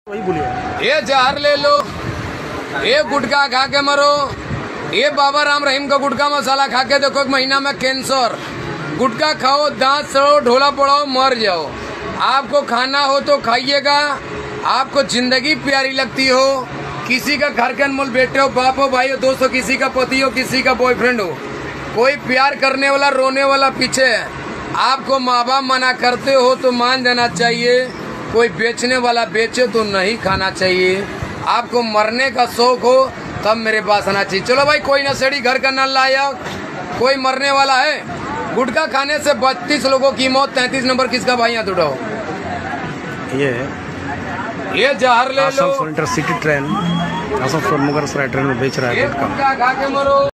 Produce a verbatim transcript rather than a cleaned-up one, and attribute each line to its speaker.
Speaker 1: वही बोलिए।
Speaker 2: ये जहर ले लो, ये गुटखा खा के मरो, ये बाबा राम रहीम का गुटखा मसाला खा के देखो एक महीना में कैंसर। गुटखा खाओ, दांत सड़ो, ढोला पड़ाओ, मर जाओ। आपको खाना हो तो खाइएगा। आपको जिंदगी प्यारी लगती हो, किसी का घर के अनमोल बेटे हो, बाप हो, भाई हो, दोस्त हो, किसी का पति हो, किसी का बॉयफ्रेंड हो, कोई प्यार करने वाला रोने वाला पीछे है। आपको माँ बाप मना करते हो तो मान जाना चाहिए। कोई बेचने वाला बेचे तो नहीं खाना चाहिए। आपको मरने का शौक हो तब मेरे पास आना चाहिए। चलो भाई, कोई नशेड़ी घर का न लायक, कोई मरने वाला है। गुटखा खाने से बत्तीस लोगों की मौत, तैंतीस नंबर किसका भाई हाथ उठाओ।
Speaker 1: ये
Speaker 2: ये जहर ले लो।
Speaker 1: Intercity train Asansol Mughalsarai train में बेच रहा है गुटखा।
Speaker 2: गुटखा खा के मरो।